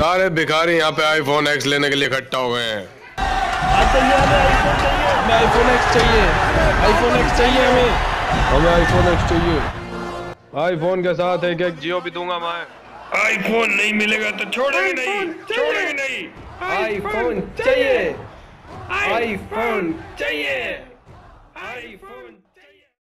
सारे भिखारी यहाँ पे आईफोन एक्स लेने के लिए इकट्ठा हो गए हैं। हमें आईफोन एक्स चाहिए, आईफोन एक्स चाहिए, हमें आईफोन एक्स चाहिए। आईफोन के साथ एक जियो भी दूंगा मैं। आईफोन नहीं मिलेगा तो छोड़ेंगे नहीं, छोड़ेंगे नहीं। आईफोन चाहिए, आईफोन चाहिए, आईफोन।